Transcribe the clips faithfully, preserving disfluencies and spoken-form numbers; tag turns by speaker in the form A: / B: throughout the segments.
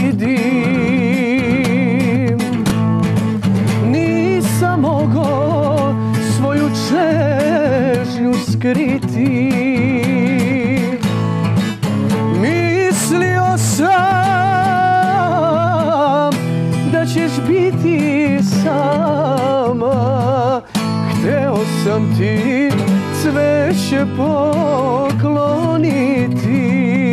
A: vidim. Nisam mogao svoju čežnju skriti. Mislio sam da ćeš biti sama. Hteo sam ti cveće pokloniti.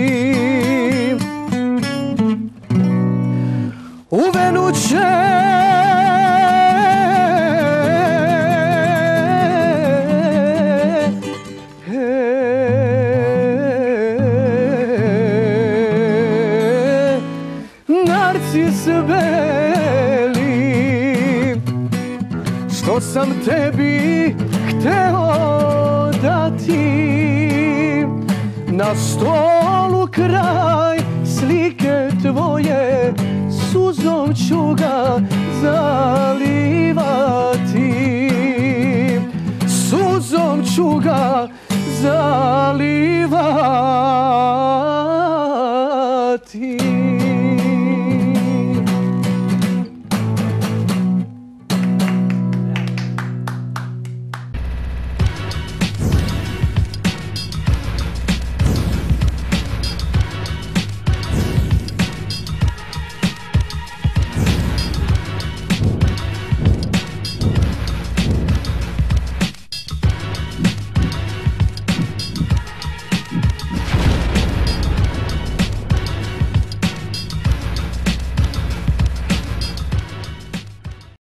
A: U venu će narcis beli, što sam tebi hteo dati. Na stolu kraj slike tvoje, suzom ću ga zalivati. Suzom ću ga zalivati.